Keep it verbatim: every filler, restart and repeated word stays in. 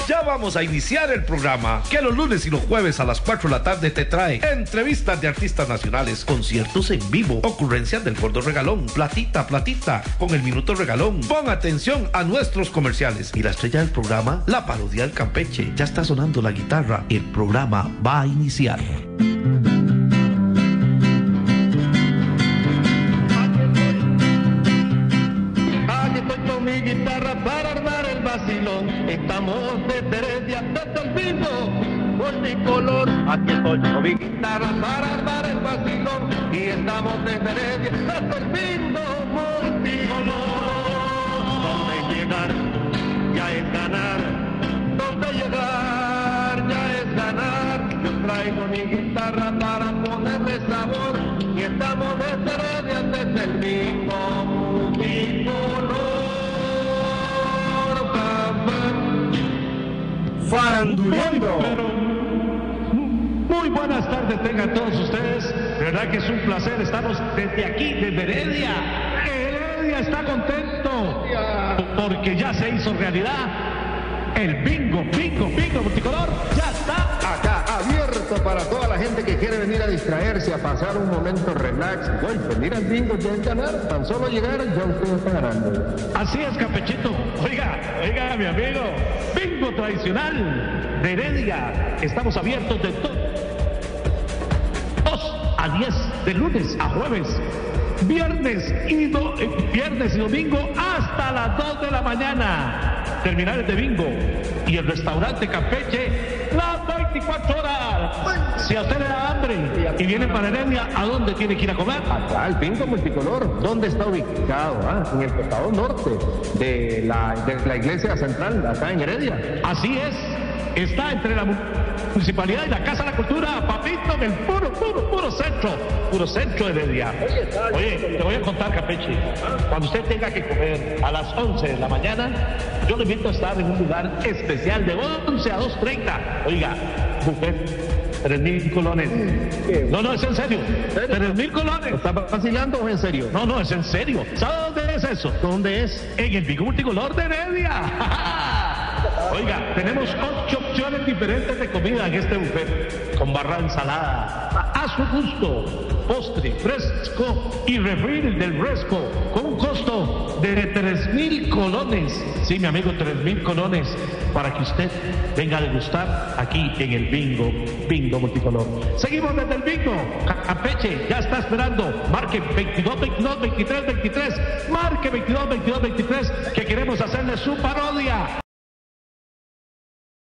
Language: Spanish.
Ya vamos a iniciar el programa que los lunes y los jueves a las cuatro de la tarde te trae entrevistas de artistas nacionales, conciertos en vivo, ocurrencias del gordo regalón, platita, platita, con el minuto regalón. Pon atención a nuestros comerciales. Y la estrella del programa, la parodia del Campeche. Ya está sonando la guitarra. El programa va a iniciar. Para armar el vacilón, estamos desde Heredia, desde el bingo multicolor. Aquí estoy con mi guitarra para armar el vacilón y estamos desde Heredia, desde el bingo multicolor. Donde llegar ya es ganar, donde llegar ya es ganar. Yo traigo mi guitarra para ponerle sabor y estamos desde Heredia, desde el bingo multicolor. Faranduleando. Muy buenas tardes tengan todos ustedes. De verdad que es un placer. Estamos desde aquí, desde Heredia. Heredia está contento porque ya se hizo realidad el bingo, bingo, bingo multicolor. Ya está Acá, abierto para toda la gente que quiere venir a distraerse, a pasar un momento relax. Bueno, venir al bingo ya es ganar. Tan solo llegar, ya usted está ganando. Así es, Campechito. Oiga, oiga, mi amigo. Bingo tradicional de Heredia. Estamos abiertos de dos a diez, de lunes a jueves, viernes y, do, eh, viernes y domingo hasta las dos de la mañana. Terminales de bingo y el restaurante Campeche las veinticuatro horas. Si a usted le da hambre y viene para Heredia, ¿a dónde tiene que ir a comer? Acá, el bingo multicolor. ¿Dónde está ubicado? Ah, en el costado norte de la, de la iglesia central, acá en Heredia. Así es. Está entre la municipalidad y la Casa de la Cultura, papito, en el puro, puro, puro centro, puro centro de Heredia. Oye, te voy a contar, Campeche, cuando usted tenga que comer a las once de la mañana, yo le invito a estar en un lugar especial de once a dos treinta. Oiga, buffet, tres mil colones. No, no, es en serio. Tres mil colones. ¿Está vacilando o es en serio? No, no, es en serio. ¿Sabe dónde es eso? ¿Dónde es? En el bingo multicolor de Heredia. Oiga, tenemos ocho opciones diferentes de comida en este buffet, con barra de ensalada, a su gusto, postre, fresco y refri del fresco, con un costo de tres mil colones. Sí, mi amigo, tres mil colones, para que usted venga a degustar aquí en el bingo, bingo multicolor. Seguimos desde el bingo. Campeche ya está esperando. Marque veintidós, veintidós, veintitrés, veintitrés. Marque veintidós, veintidós, veintitrés, que queremos hacerle su parodia.